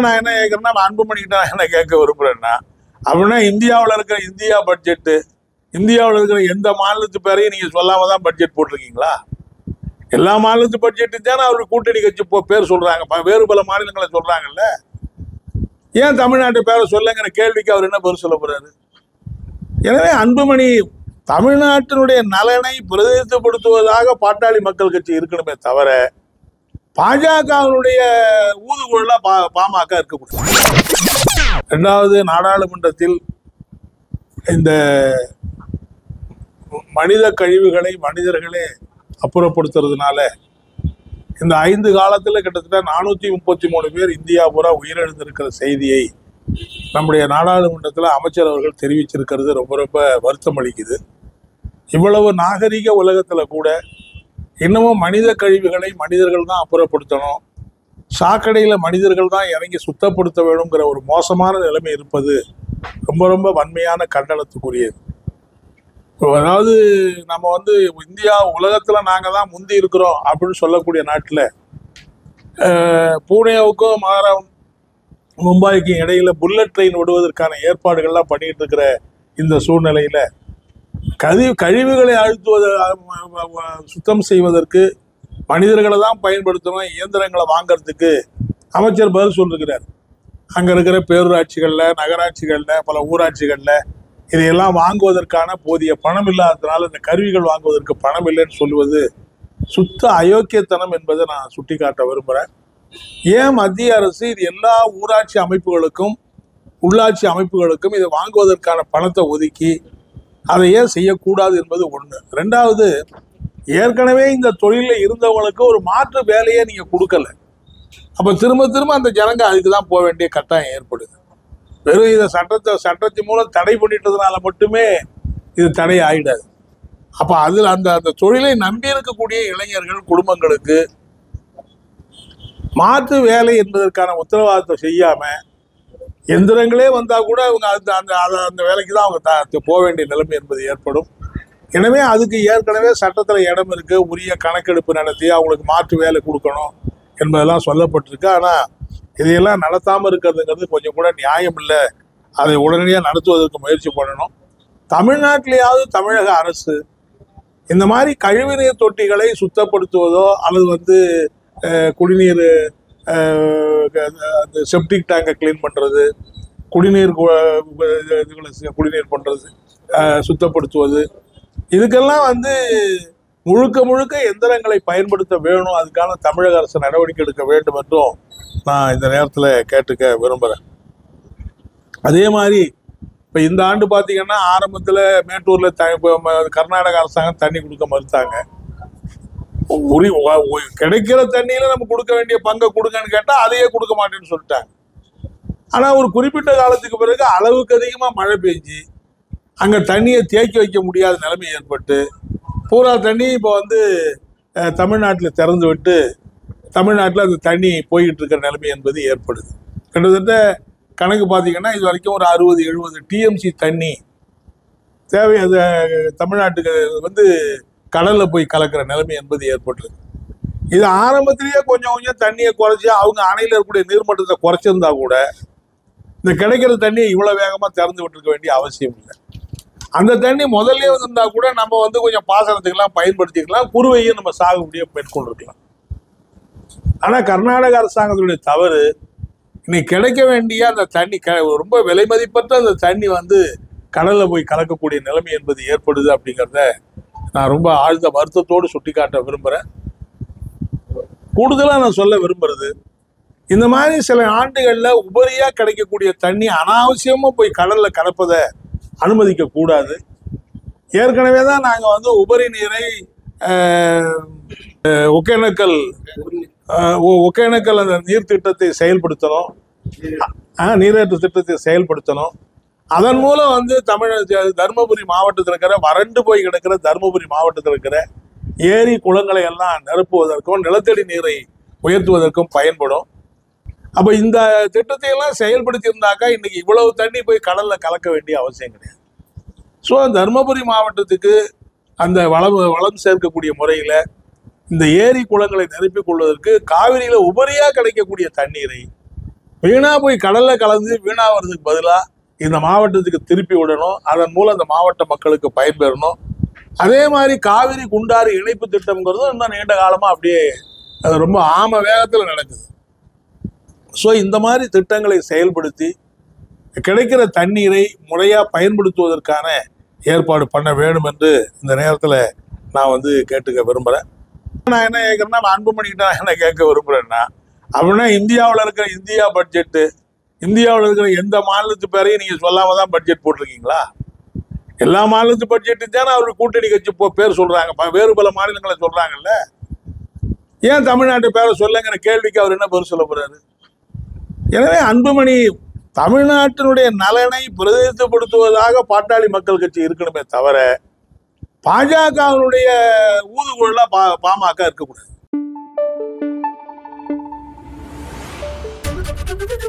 நான் என்ன கேட்கறேன்னா, அன்புமணிக்கிட்ட என்ன கேட்க விரும்புறேன்னா, அப்படின்னா இந்தியாவில் இருக்கிற இந்தியா பட்ஜெட்டு, இந்தியாவில் இருக்கிற எந்த மாநிலத்து பேரையும் நீங்க சொல்லாம தான் பட்ஜெட் போட்டிருக்கீங்களா? எல்லா மாநிலத்து பட்ஜெட்டு தானே அவரு கூட்டணி கட்சி பேர் சொல்றாங்க, வேறு பல மாநிலங்களை சொல்றாங்கல்ல. ஏன் தமிழ்நாட்டு பேரை சொல்லுங்கிற கேள்விக்கு அவர் என்ன பதில் சொல்ல போறாரு? எனவே அன்புமணி தமிழ்நாட்டினுடைய நலனை பிரதிநிதித்துவதாக பாட்டாளி மக்கள் கட்சி இருக்கணுமே தவிர பாஜகவினுடைய ஊதுகுழலா பாமக இருக்கக்கூடாது. இரண்டாவது, நாடாளுமன்றத்தில் இந்த மனித கழிவுகளை மனிதர்களே அப்புறப்படுத்துறதுனால இந்த 5 காலத்துல கிட்டத்தட்ட 433 பேர் இந்தியா பூரா உயிரிழந்திருக்கிற செய்தியை நம்முடைய நாடாளுமன்றத்தில் அமைச்சர் அவர்கள் தெரிவிச்சிருக்கிறது ரொம்ப ரொம்ப வருத்தம் அளிக்குது. இவ்வளவு நாகரிக உலகத்துல கூட இன்னமும் மனித கழிவுகளை மனிதர்கள் தான் அப்புறப்படுத்தணும், சாக்கடையில மனிதர்கள் தான் இறங்கி சுத்தப்படுத்த வேணுங்கிற ஒரு மோசமான நிலைமை இருப்பது ரொம்ப ரொம்ப வன்மையான கண்டனத்துக்குரியது. அதாவது நம்ம இந்தியா உலகத்துல நாங்க தான் முந்தி இருக்கிறோம் அப்படின்னு சொல்லக்கூடிய நாட்டுல பூனேவுக்கும் மும்பைக்கும் இடையில புல்லட் ட்ரெயின் விடுவதற்கான ஏற்பாடுகள்லாம் பண்ணிட்டு இருக்கிற இந்த சூழ்நிலையில கழிவுகளை சுத்தம் செய்வதற்கு மனிதர்களை தான் பயன்படுத்தணும், இயந்திரங்களை வாங்கறதுக்கு அமைச்சர் பதில் சொல்லிருக்கிறார். அங்க இருக்கிற பேரூராட்சிகள்ல, நகராட்சிகள்ல, பல ஊராட்சிகள்ல இதையெல்லாம் வாங்குவதற்கான போதிய பணம் இல்லாததுனால இந்த கருவிகள் வாங்குவதற்கு பணம் இல்லைன்னு சொல்லுவது சுத்த அயோக்கியத்தனம் என்பதை நான் சுட்டிக்காட்ட விரும்புகிறேன். ஏன் மத்திய அரசு இது எல்லா ஊராட்சி அமைப்புகளுக்கும் உள்ளாட்சி அமைப்புகளுக்கும் இதை வாங்குவதற்கான பணத்தை ஒதுக்கி அதை ஏன் செய்யக்கூடாது என்பது ஒன்று. ரெண்டாவது, ஏற்கனவே இந்த தொழிலில் இருந்தவங்களுக்கு ஒரு மாற்று வேலையை நீங்கள் கொடுக்கல. அப்போ திரும்ப திரும்ப அந்த ஜனங்க அதுக்கு தான் போக வேண்டிய கட்டாயம் ஏற்படுது. வெறும் இதை சட்டத்தின் மூலம் தடை பண்ணிட்டதுனால மட்டுமே இது தடை ஆயிடாது. அப்போ அதில் அந்த தொழிலை நம்பி இருக்கக்கூடிய இளைஞர்கள் குடும்பங்களுக்கு மாற்று வேலை என்பதற்கான உத்தரவாதத்தை செய்யாம எந்திரங்களே வந்தா கூட அவங்க அந்த வேலைக்கு தான் அவங்க போக வேண்டிய நிலைமை என்பது ஏற்படும். எனவே அதுக்கு ஏற்கனவே சட்டத்தில் இடம் இருக்கு, உரிய கணக்கெடுப்பு நடத்தி அவங்களுக்கு மாற்று வேலை கொடுக்கணும் என்பதெல்லாம் சொல்லப்பட்டிருக்கு. ஆனால் இதையெல்லாம் நடத்தாமல் இருக்கிறதுங்கிறது கொஞ்சம் கூட நியாயம் இல்லை. அதை உடனடியாக நடத்துவதற்கு முயற்சி பண்ணணும். தமிழ்நாட்டிலேயாவது தமிழக அரசு இந்த மாதிரி கழிவுநீர் தொட்டிகளை சுத்தப்படுத்துவதோ அல்லது குடிநீர் செப்டிக் டேங்கை கிளீன் பண்ணுறது, குடிநீர் பண்ணுறது, சுத்தப்படுத்துவது, இதுக்கெல்லாம் முழுக்க முழுக்க எந்திரங்களை பயன்படுத்த வேணும். அதுக்கான தமிழக அரசு நடவடிக்கை எடுக்க வேண்டும் என்றும் நான் இந்த நேரத்தில் கேட்டுக்க விரும்புகிறேன். அதே மாதிரி இப்போ இந்த ஆண்டு பார்த்தீங்கன்னா ஆரம்பத்தில் மேட்டூரில் கர்நாடக அரசாங்கம் தண்ணி கொடுக்க மறுத்தாங்க. கிடைக்கிற தண்ணியில நம்ம கொடுக்க வேண்டிய பங்கை கொடுங்கன்னு கேட்டால் அதையே கொடுக்க மாட்டேன்னு சொல்லிட்டாங்க. ஆனால் ஒரு குறிப்பிட்ட காலத்துக்கு பிறகு அளவுக்கு அதிகமாக மழை பெஞ்சு அங்கே தண்ணியை தேக்கி வைக்க முடியாத நிலைமை ஏற்பட்டு பூரா தண்ணி இப்போ தமிழ்நாட்டில் திறந்து விட்டு தமிழ்நாட்டில் அந்த தண்ணி போய்கிட்டு இருக்கிற நிலைமை என்பது ஏற்படுது. கிட்டத்தட்ட கணக்கு பார்த்தீங்கன்னா இது வரைக்கும் ஒரு 60-70 டிஎம்சி தண்ணி தேவை அது தமிழ்நாட்டுக்கு கடலில் போய் கலக்கிற நிலைமை என்பது ஏற்பட்டுருக்கு. இது ஆரம்பத்திலேயே கொஞ்சம் கொஞ்சம் தண்ணியை குறைச்சி அவங்க அணையில் இருக்கக்கூடிய நீர்மட்டத்தை குறைச்சிருந்தா கூட இந்த கிடைக்கிற தண்ணியை இவ்வளோ வேகமாக திறந்து விட்டுருக்க வேண்டிய அவசியம் இல்லை. அந்த தண்ணி முதல்ல வந்திருந்தா கூட நம்ம கொஞ்சம் பாசனத்துக்கெல்லாம் பயன்படுத்திக்கலாம், குறுவையும் நம்ம சாகுபடியை மேற்கொண்டிருக்கலாம். ஆனால் கர்நாடக அரசாங்கத்துடைய தவறு இன்னைக்கு கிடைக்க வேண்டிய அந்த தண்ணி ரொம்ப விலை மதிப்பற்ற அந்த தண்ணி கடலில் போய் கலக்கக்கூடிய நிலைமை என்பது ஏற்படுது. அப்படிங்கிறத நான் ரொம்ப ஆழ்ந்த வருத்தத்தோடு சுட்டிக்காட்ட விரும்புகிறேன். கூடுதலாக நான் சொல்ல விரும்புறது, இந்த மாதிரி சில ஆண்டுகளில் உபரியாக கிடைக்கக்கூடிய தண்ணி அனாவசியமாக போய் கடலில் கலப்பதை அனுமதிக்க கூடாது. ஏற்கனவே தான் நாங்கள் உபரி நீரை ஒகேனக்கல் அந்த நீர் திட்டத்தை செயல்படுத்தணும், நீரேற்று திட்டத்தை செயல்படுத்தணும். அதன் மூலம் தருமபுரி மாவட்டத்தில் இருக்கிற வறண்டு போய் கிடக்கிற தருமபுரி மாவட்டத்தில் இருக்கிற ஏரி குளங்களை எல்லாம் நிரப்புவதற்கும் நிலத்தடி நீரை உயர்த்துவதற்கும் பயன்படும். அப்போ இந்த திட்டத்தை எல்லாம் செயல்படுத்தி இருந்தாக்கா இன்னைக்கு இவ்வளவு தண்ணி போய் கடல்ல கலக்க வேண்டிய அவசியம் கிடையாது. ஸோ தருமபுரி மாவட்டத்துக்கு அந்த வளம் சேர்க்கக்கூடிய முறையில் இந்த ஏரி குளங்களை நிரப்பிக் கொள்வதற்கு காவிரியில உபரியா கிடைக்கக்கூடிய தண்ணீரை வீணா போய் கடல்ல கலந்து வீணா வர்றதுக்கு பதிலா இந்த மாவட்டத்துக்கு திருப்பி விடணும். அதன் மூலம் இந்த மாவட்ட மக்களுக்கு பயன்பெறணும். அதே மாதிரி காவிரி குண்டாறு இணைப்பு திட்டம்ங்கிறதும் இன்னும் நீண்ட காலமா அப்படியே அது ரொம்ப ஆம வேகத்தில் நடக்குது. ஸோ இந்த மாதிரி திட்டங்களை செயல்படுத்தி கிடைக்கிற தண்ணீரை முறையா பயன்படுத்துவதற்கான ஏற்பாடு பண்ண வேண்டும் என்று இந்த நேரத்தில் நான் வந்து கேட்டுக்க விரும்புகிறேன். நான் என்ன கேட்குறேன்னா, அன்புமணிக்கிட்ட நான் என்ன கேட்க விரும்புகிறேன்னா, அப்படின்னா இந்தியாவில் இருக்கிற இந்தியா பட்ஜெட்டு, இந்தியாவில் இருக்கிற எந்த மாநிலத்து பேரையும் நீங்கள் சொல்லாம தான் பட்ஜெட் போட்டிருக்கீங்களா? எல்லா மாநிலத்து பட்ஜெட்டு தானே அவர் கூட்டணி கட்சி பேர் சொல்கிறாங்க, வேறு பல மாநிலங்களை சொல்கிறாங்கல்ல. ஏன் தமிழ்நாட்டு பேரை சொல்லுங்கிற கேள்விக்கு அவர் என்ன பதில் சொல்ல போகிறாரு? எனவே அன்புமணி தமிழ்நாட்டினுடைய நலனை பிரதிநிதித்துவதாக பாட்டாளி மக்கள் கட்சி இருக்கணுமே தவிர பாஜகவினுடைய ஊதுகுழலா பாமக இருக்கக்கூடாது.